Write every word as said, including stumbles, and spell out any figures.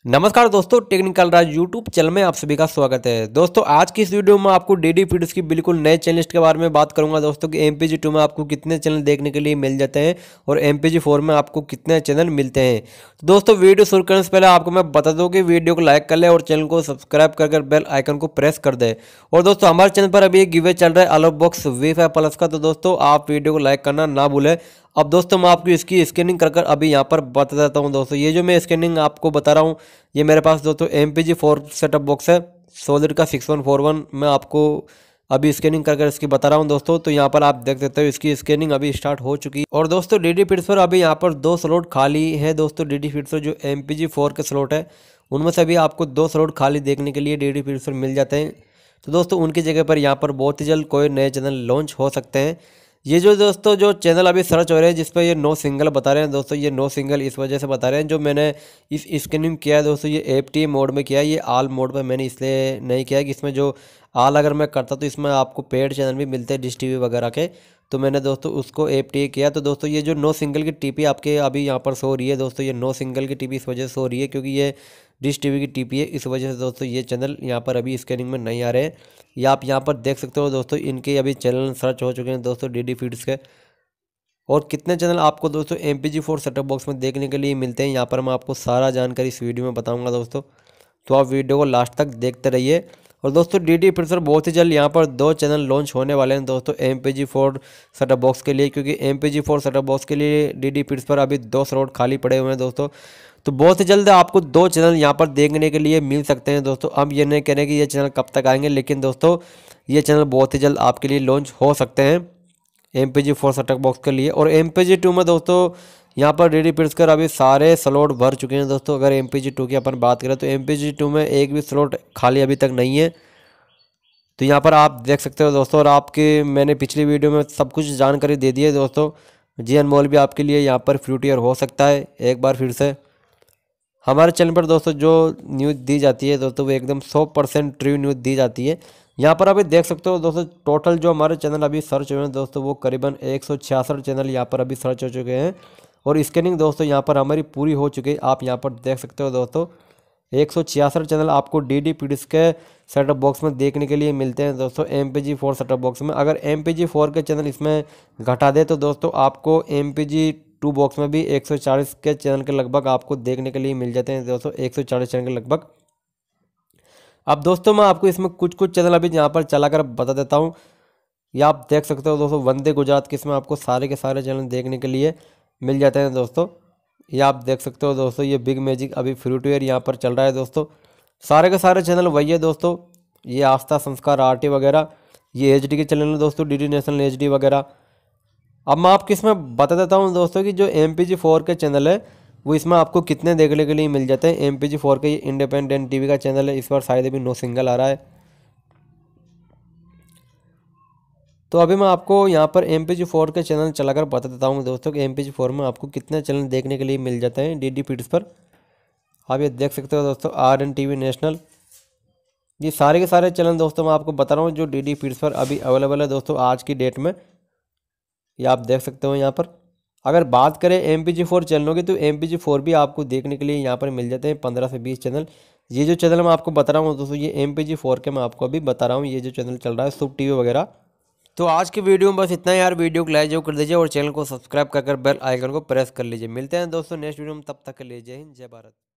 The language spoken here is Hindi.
नमस्कार दोस्तों, टेक्निकल राज यूट्यूब चैनल में आप सभी का स्वागत है। दोस्तों आज की इस वीडियो में आपको डीडी फीड्स की बिल्कुल नए चैनल लिस्ट के बारे में बात करूंगा दोस्तों कि एम पी जी टू में आपको कितने चैनल देखने के लिए मिल जाते हैं और एम पी जी फोर में आपको कितने चैनल मिलते हैं। तो दोस्तों वीडियो शुरू करने से पहले आपको मैं बता दूं कि वीडियो को लाइक कर ले और चैनल को सब्सक्राइब कर बेल आइकन को प्रेस कर दे। और दोस्तों हमारे चैनल पर अभी एक गिवे चल रहा है अलोप बॉक्स वी फाइव प्लस का, तो दोस्तों आप वीडियो को लाइक करना ना भूलें। अब दोस्तों मैं आपको इसकी स्कैनिंग कर कर अभी यहाँ पर बता देता हूँ। दोस्तों ये जो मैं स्कैनिंग आपको बता रहा हूँ, ये मेरे पास दोस्तों M P G four setup box है सॉलिड का सिक्स वन फोर वन। मैं आपको अभी स्कैनिंग कर कर इसकी बता रहा हूँ दोस्तों। तो यहाँ पर आप देख सकते हो इसकी स्कैनिंग अभी स्टार्ट हो चुकी है। और दोस्तों डी डी फीड्स पर अभी यहाँ पर दो स्लॉट खाली है। दोस्तों डी डी फीड्स पर जो एम पी जी फोर के स्लॉट है उनमें से अभी आपको दो स्लॉट खाली देखने के लिए डी डी फीड्स पर मिल जाते हैं। तो दोस्तों उनकी जगह पर यहाँ पर बहुत ही जल्द कोई नए चैनल लॉन्च हो सकते हैं। ये जो दोस्तों जो चैनल अभी सर्च हो रहे हैं जिस पर ये नो सिंगल बता रहे हैं दोस्तों, ये नो सिंगल इस वजह से बता रहे हैं जो मैंने इस स्कैनिंग किया है दोस्तों, ये एफ टी मोड में किया है। ये आल मोड पे मैंने इसलिए नहीं किया है कि इसमें जो आल अगर मैं करता तो इसमें आपको पेड चैनल भी मिलते हैं डिश टी वी वगैरह के, तो मैंने दोस्तों उसको एफ टी किया। तो दोस्तों ये जो नो सिंगल की टी पी आपके अभी यहाँ पर शो रही है दोस्तों, ये नो सिंगल की टी पी इस वजह से शो रही है क्योंकि ये डिश टी वी की टी पी है, इस वजह से दोस्तों ये चैनल यहाँ पर अभी स्कैनिंग में नहीं आ रहे हैं। या आप यहाँ पर देख सकते हो दोस्तों इनके अभी चैनल सर्च हो चुके हैं दोस्तों डी डी फीड्स के। और कितने चैनल आपको दोस्तों M P G four setup box में देखने के लिए मिलते हैं यहाँ पर मैं आपको सारा जानकारी इस वीडियो में बताऊंगा दोस्तों। तो आप वीडियो को लास्ट तक देखते रहिए। और दोस्तों डी डी फीड्स पर बहुत ही जल्द यहाँ पर दो चैनल लॉन्च होने वाले हैं दोस्तों M P G four setup box के लिए, क्योंकि M P G four setup box के लिए डी डी फीड्स पर अभी दो स्लॉट खाली पड़े हुए हैं दोस्तों। तो बहुत ही जल्द आपको दो चैनल यहाँ पर देखने के लिए मिल सकते हैं दोस्तों। अब ये नहीं कह रहे कि ये चैनल कब तक आएंगे, लेकिन दोस्तों ये चैनल बहुत ही जल्द आपके लिए लॉन्च हो सकते हैं M P G four setup box के लिए। और एम पी जी टू में दोस्तों यहाँ पर डी डी फीड्स कर अभी सारे स्लॉट भर चुके हैं दोस्तों। अगर एम पी जी टू की अपन बात करें तो एम पी जी टू में एक भी स्लॉट खाली अभी तक नहीं है। तो यहाँ पर आप देख सकते हो दोस्तों। और आपके मैंने पिछली वीडियो में सब कुछ जानकारी दे दी है दोस्तों। जी अनमोल भी आपके लिए यहाँ पर फ्री ईयर हो सकता है। एक बार फिर से हमारे चैनल पर दोस्तों जो न्यूज़ दी जाती है दोस्तों वो एकदम सौ परसेंट ट्रू न्यूज़ दी जाती है। यहाँ पर अभी देख सकते हो दोस्तों टोटल जो हमारे चैनल अभी सर्च हुए हैं दोस्तों वो करीबन एक सौ छियासठ चैनल यहाँ पर अभी सर्च हो चुके हैं। और स्कैनिंग दोस्तों यहाँ पर हमारी पूरी हो चुकी है। आप यहाँ पर देख सकते हो दोस्तों एक सौ छियासठ चैनल आपको डी डी फीड्स के सेटअप बॉक्स में देखने के लिए मिलते हैं दोस्तों M P G four setup box में। अगर एम पी जी फोर के चैनल इसमें घटा दे तो दोस्तों आपको M P G two box में भी एक सौ चालीस के चैनल के लगभग आपको देखने के लिए मिल जाते हैं दोस्तों, एक सौ चालीस चैनल के लगभग। अब दोस्तों मैं आपको इसमें कुछ कुछ चैनल अभी यहाँ पर चला कर बता देता हूँ। ये आप देख सकते हो दोस्तों वंदे गुजरात के इसमें आपको सारे के सारे चैनल देखने के लिए मिल जाते हैं दोस्तों। ये आप देख सकते हो दोस्तों ये बिग मैजिक अभी फ्री टू एयर यहाँ पर चल रहा है दोस्तों। सारे के सारे चैनल वही है दोस्तों। ये आस्था संस्कार आर टी वगैरह, ये एच डी के चैनल है दोस्तों, D D National H D वगैरह। अब मैं आपको इसमें बता देता हूँ दोस्तों कि जो एम पी जी फोर के चैनल है वो इसमें आपको कितने देखने के लिए मिल जाते हैं। एम पी जी फोर के ये इंडिपेंडेंट टीवी का चैनल है, इस बार शायद अभी नो सिंगल आ रहा है। तो अभी मैं आपको यहाँ पर एम पी जी फोर के चैनल चलाकर बता देता हूँ दोस्तों कि एम पी जी फोर में आपको कितने चैनल देखने के लिए मिल जाते हैं डी डी फीड्स पर। आप ये देख सकते हो दोस्तों R N T V national, ये सारे के सारे चैनल दोस्तों मैं आपको बता रहा हूँ जो डी डी फीड्स पर अभी अवेलेबल है दोस्तों आज की डेट में। ये आप देख सकते हो यहाँ पर। अगर बात करें एम पी जी फोर चैनलों की तो एम पी जी फोर भी आपको देखने के लिए यहाँ पर मिल जाते हैं पंद्रह से बीस चैनल। ये जो चैनल मैं आपको बता रहा हूँ दोस्तों ये एम पी जी फोर के मैं आपको अभी बता रहा हूँ, ये जो चैनल चल रहा है सुप टी वी वगैरह। तो आज की वीडियो में बस इतना ही यार। वीडियो को लाइक जो कर दीजिए और चैनल को सब्सक्राइब कर कर बेल आइकन को प्रेस कर लीजिए। मिलते हैं दोस्तों नेक्स्ट वीडियो में, तब तक के लिए जय हिंद जय भारत।